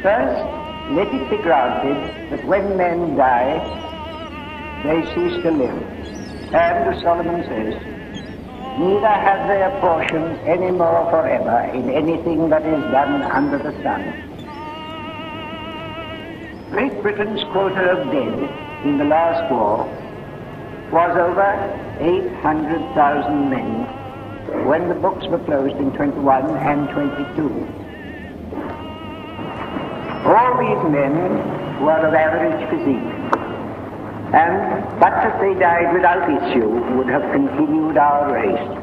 First, let it be granted that when men die, they cease to live. And, as Solomon says, neither have they a portion any more forever in anything that is done under the sun. Great Britain's quota of dead in the last war was over 800,000 men when the books were closed in 21 and 22. All these men were of average physique, and but that they died without issue would have continued our race.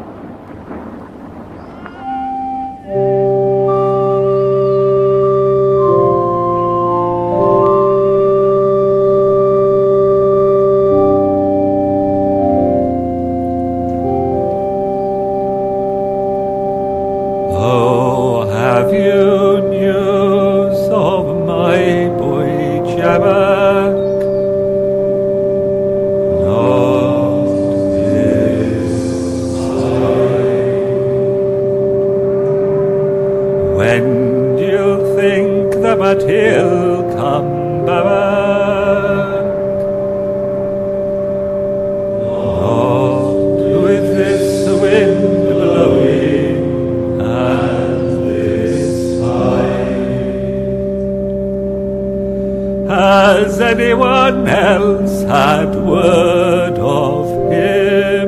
Oh, have you news of my boy Jack? Not this time. When do you think that he'll come back? Not with this wind blowing and this tide. Has anyone else had word of him?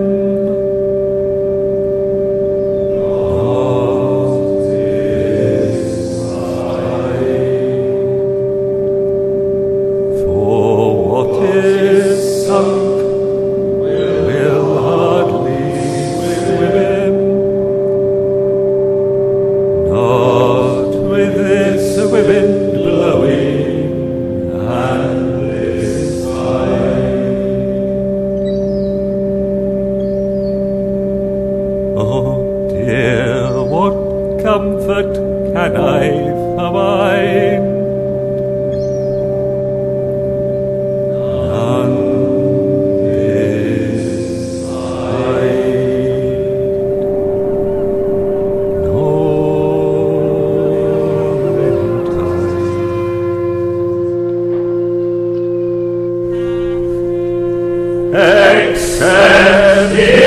Not this time. For what is sunk will hardly swim. Not with this wind blowing and this tide. Oh dear, what comfort can I find? None this side. Except